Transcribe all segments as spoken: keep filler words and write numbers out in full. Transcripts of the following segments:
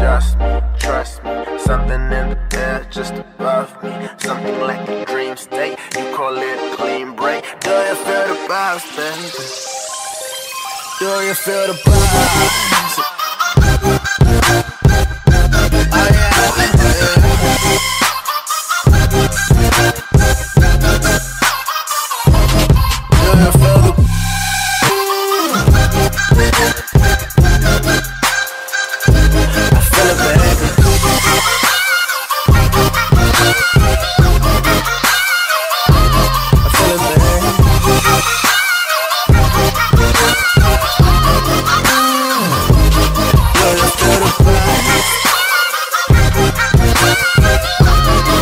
just me, trust me. Something in the air just above me. Something like a dream state, you call it a clean break. Do you feel the vibes, baby? Do you feel the vibes? Oh yeah, yeah.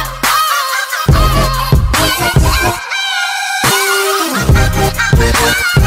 We'll be right back.